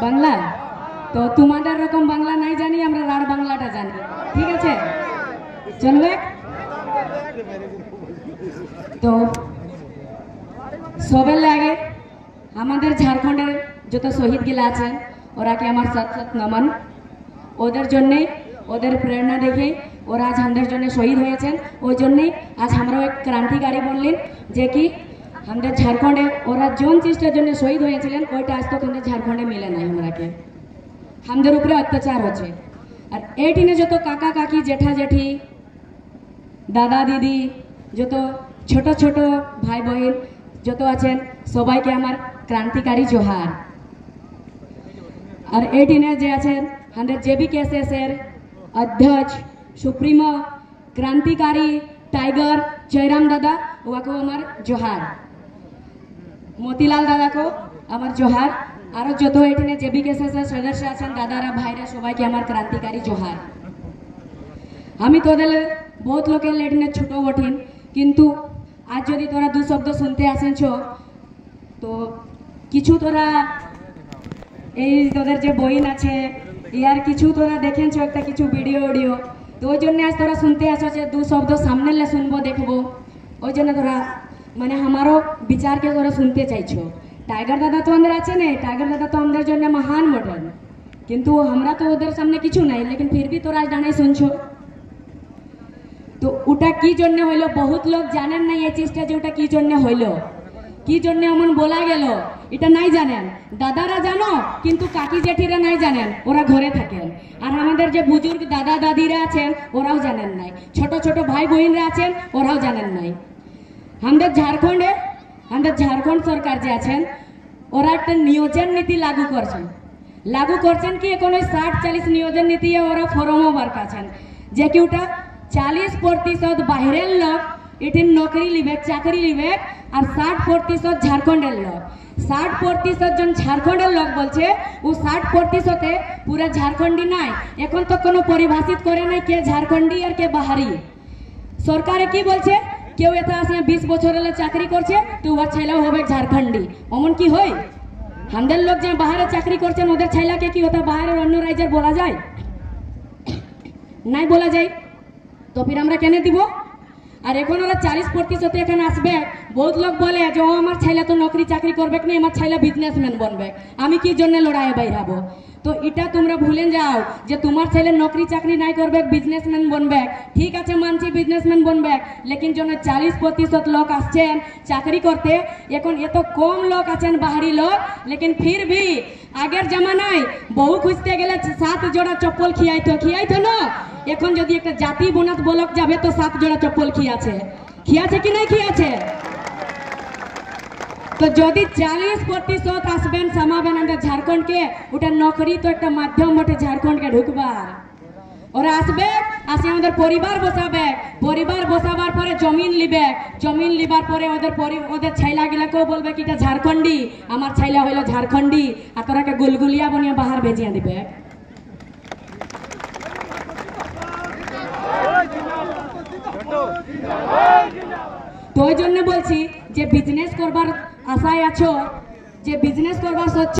বাংলা তো তোমাদের রকম বাংলা নাই জানি, আমরা রাঢ় বাংলাটা জানি। ঠিক আছে, চলবে। তো সবের আগে আমাদের ঝাড়খণ্ডের যত শহীদ গিলা আছেন ওরাকে আমার সাথ সাথ নমন। ওদের জন্যে, ওদের প্রেরণা দেখে ওরা আজ আমাদের জন্য শহীদ হয়েছেন। ওই জন্যেই আজ আমরাও এক ক্রান্তিকারী বললেন যে কি আমাদের ঝাড়খণ্ডে ওরা জন চেষ্টার জন্য শহীদ হয়েছিলেন, ওইটা আজ তক আমাদের ঝাড়খণ্ডে মিলে নাই। আমরাকে আমাদের উপরে অত্যাচার হচ্ছে। আর এইটিনে যত কাকা কাকি জেঠা জেঠি দাদা দিদি যত ছোট ছোট ভাই বোন যত আছেন সবাইকে আমার ক্রান্তিকারী জোহার। আর এইটিনে যে আছেন আমাদের JBKSS এর अध्यक्ष सुप्रीमो क्रांतिकारी टाइगर जयराम दादा ওয়াকে আমার জোহার, মতিলাল দাদা কো আমার জোহার, আর যত এখানে JBKSS এর সদস্য আছেন দাদারা ভাইরা সবাইকে আমার ক্রান্তিকারী জোহার। আমি তোদের বহুত লোকের লেটনে ছোট বঠিন, কিন্তু আজ যদি তোরা দু শব্দ শুনতে আসেছ তো কিছু তোরা এই তোদের যে বইন আছে ইয়ার কিছু তোরা দেখেছ একটা কিছু ভিডিও ভিডিও, তো ওই জন্য আজ তোরা শুনতে আসো যে দু শব্দ সামনে লে শুনবো দেখবো, ওই জন্য তোরা মানে আমারও বিচারকে তোরা শুনতে চাইছো। টাইগার দাদা তো আমাদের আছে না, টাইগার দাদা তো আমাদের জন্য মহান বটেন, কিন্তু আমরা তো ওদের সামনে কিছু নাই, লেকিন ফির भी তোরা আজ ডানাই শুনছো। তো ওটা কি জন্য হইলো বহুত লোক জানেন না, এই চেষ্টা যে ওটা কি জন্য হইলো, কি জন্য এমন বলা গেল এটা নাই জানেন। দাদারা জানো কিন্তু কাকি জেঠিরা নাই জানেন, ওরা ঘরে থাকেন। আর আমাদের যে বুজুর্গ দাদা দাদিরা আছেন ওরাও জানেন নাই, ছোট ছোট ভাই বোনরা আছেন ওরাও জানেন নাই। আমাদের ঝাড়খণ্ডে আমাদের ঝাড়খণ্ড সরকার যে আছেন ওরা একটা নিয়োজন নীতি লাগু করছেন কি এখন ওই 60-40 নিয়োজন নীতি ওরা ফর্মও বার করছেন যে কি ওটা 40% বাইরের লোক এটি নকরি লিবে চাকরি লিবে, আর 60% ঝাড়খণ্ডের লোক। 60% জন ঝাড়খণ্ডের লোক বলছে ও 60%-এ পুরা ঝাড়খণ্ডী নাই। এখন তো কোনো পরিভাষিত করে নাই কে ঝাড়খণ্ডী আর কে বাহারি। সরকারে কি বলছে কেউ এটা আসে 20 বছর হলে চাকরি করছে তো ওর ছেলেও হবে ঝাড়খণ্ডী, অমন কি হয়? আমাদের লোক যে বাহারে চাকরি করছেন ওদের ছেলেকে কি ওটা বাহারের অন্য রাজ্যের বলা যায়? নাই বলা যায়, তো ফির আমরা কেন দিব? আর এখন ওরা 40% এখানে আসবে, বহুত লোক বলে যে ও আমার ছেলে তো নকরি চাকরি করবে না, আমার ছেলে বিজনেসম্যান বনবে, আমি কি জন্য লড়াই বাইরাবো? তো এটা তোমরা ভুলে যাও যে তোমার ছেলে নকরি চাকরি নাই করবে বিজনেসম্যান বনবে, ঠিক আছে মানছি বিজনেসম্যান বনবে, লেকিন যখন 40% লোক আসছেন চাকরি করতে, এখন এত কম লোক আছেন বাহারি লোক, লেকিন ফির ভি আগের জামানায় বহু খুঁজতে গেলে 7 জোড়া চপ্পল খিয়াইতো না। এখন যদি একটা জাতি বোনাস বলক যাবে তো 7 জোড়া চপ্পল খিয়াছে কি নাই খিয়াছে? তো যদি 40% আসবেন সামাবেন আমাদের ঝাড়খণ্ডকে, ওটা নকরি তো একটা মাধ্যম বটে ঝাড়খণ্ডকে ঢুকবার। ওরা আসবে, আসে আমাদের পরিবার বসাবে, পরিবার বসাবার পরে জমিন লিবে, জমিন লিবার পরে ওদের ছেলা গিলাকেও বলবে কি এটা ঝাড়খণ্ডী, আমার ছেলা হইলো ঝাড়খণ্ডী, আর তোরাকে গুলগুলিয়া বনিয়ে বাহার ভেজিয়ে দিবে। তো ওই জন্য বলছি যে বিজনেস করবার আশায় আছো, যে বিজনেস করবার